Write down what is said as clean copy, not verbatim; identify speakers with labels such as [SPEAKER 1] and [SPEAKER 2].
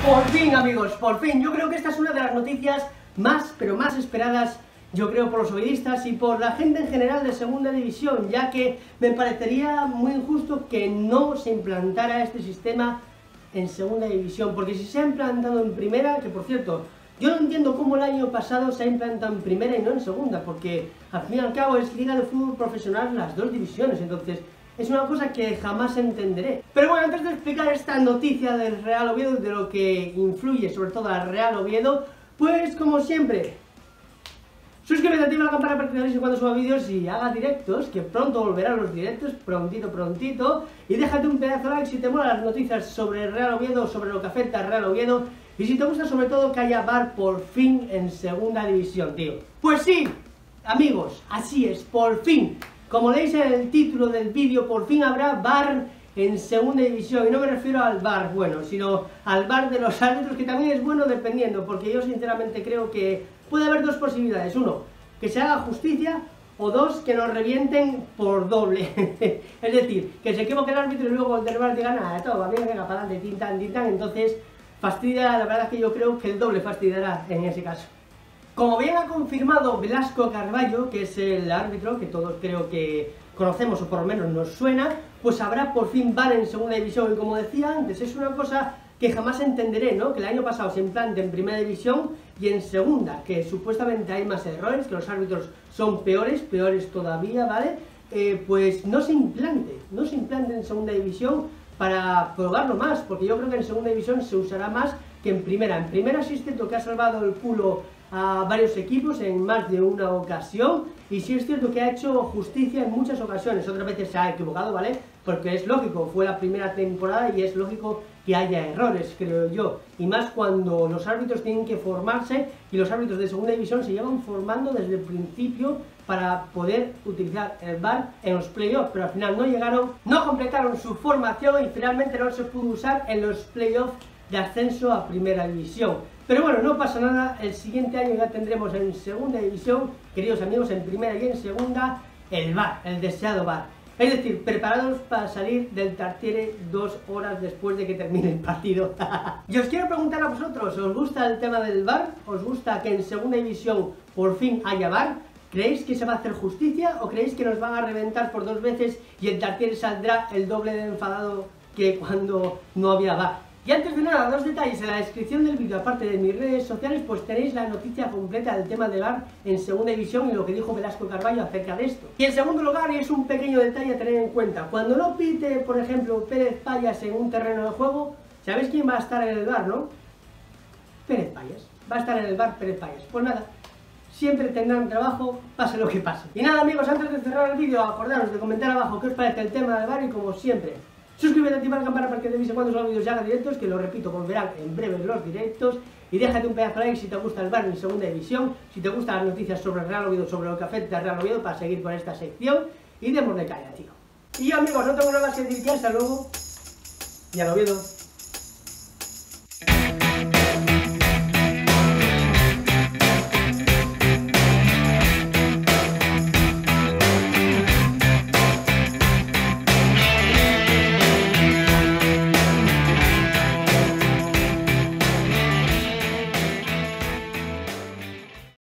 [SPEAKER 1] Por fin, amigos, por fin. Yo creo que esta es una de las noticias más, pero más esperadas, yo creo, por los ovidistas y por la gente en general de segunda división, ya que me parecería muy injusto que no se implantara este sistema en segunda división, porque si se ha implantado en primera, que por cierto, yo no entiendo cómo el año pasado se ha implantado en primera y no en segunda, porque al fin y al cabo es liga de fútbol profesional las dos divisiones, entonces es una cosa que jamás entenderé. Pero bueno, antes de explicar esta noticia del Real Oviedo y de lo que influye sobre todo al Real Oviedo, pues como siempre, suscríbete, activa la campana para que te avise cuando suba vídeos y haga directos, que pronto volverán los directos, prontito, y déjate un pedazo de like si te molan las noticias sobre el Real Oviedo, sobre lo que afecta al Real Oviedo, y si te gusta sobre todo que haya VAR por fin en segunda división, tío. Pues sí, amigos, así es, por fin. Como leéis en el título del vídeo, por fin habrá VAR en segunda división, y no me refiero al VAR bueno, sino al VAR de los árbitros, que también es bueno dependiendo, porque yo sinceramente creo que puede haber dos posibilidades: uno, que se haga justicia, o dos, que nos revienten por doble. Es decir, que se equivoque el árbitro y luego el del VAR diga nada, todo va bien, venga, para adelante, tintan, entonces fastidia, la verdad es que yo creo que el doble fastidiará en ese caso. Como bien ha confirmado Velasco Carballo, que es el árbitro que todos creo que conocemos o por lo menos nos suena, pues habrá por fin VAR en segunda división. Y como decía antes, es una cosa que jamás entenderé, ¿no? Que el año pasado se implante en primera división y en segunda, que supuestamente hay más errores, que los árbitros son peores todavía, ¿vale? Pues no se implante en segunda división para probarlo más, porque yo creo que en segunda división se usará más que en primera. En primera sí es cierto que ha salvado el culo a varios equipos en más de una ocasión, y sí es cierto que ha hecho justicia en muchas ocasiones, otras veces se ha equivocado, ¿vale? Porque es lógico, fue la primera temporada y es lógico que haya errores, creo yo, y más cuando los árbitros tienen que formarse, y los árbitros de segunda división se llevan formando desde el principio para poder utilizar el VAR en los playoffs, pero al final no llegaron, no completaron su formación y finalmente no se pudo usar en los playoffs de ascenso a primera división. Pero bueno, no pasa nada, el siguiente año ya tendremos en segunda división, queridos amigos, en primera y en segunda, el VAR, el deseado VAR. Es decir, preparados para salir del Tartiere 2 horas después de que termine el partido. Y os quiero preguntar a vosotros, ¿os gusta el tema del VAR? ¿Os gusta que en segunda división por fin haya VAR? ¿Creéis que se va a hacer justicia o creéis que nos van a reventar por dos veces y el Tartiere saldrá el doble de enfadado que cuando no había VAR? Y antes de nada, dos detalles: en la descripción del vídeo, aparte de mis redes sociales, pues tenéis la noticia completa del tema del VAR en segunda división y lo que dijo Velasco Carballo acerca de esto. Y en segundo lugar, y es un pequeño detalle a tener en cuenta, cuando no pite, por ejemplo, Pérez Payas en un terreno de juego, ¿sabéis quién va a estar en el VAR, no? Pérez Payas. Va a estar en el VAR Pérez Payas. Pues nada, siempre tendrán trabajo, pase lo que pase. Y nada, amigos, antes de cerrar el vídeo, acordaros de comentar abajo qué os parece el tema del VAR y, como siempre, suscríbete, activa la campana para que te avise cuando suban vídeos y haga directos, que lo repito, volverán en breve los directos. Y déjate un pedazo de like si te gusta el VAR en segunda división, si te gustan las noticias sobre el Real Oviedo, sobre lo que afecta al Real Oviedo, para seguir con esta sección. Y démosle caña, tío. Y amigos, no tengo nada más que decir que hasta luego y al Oviedo.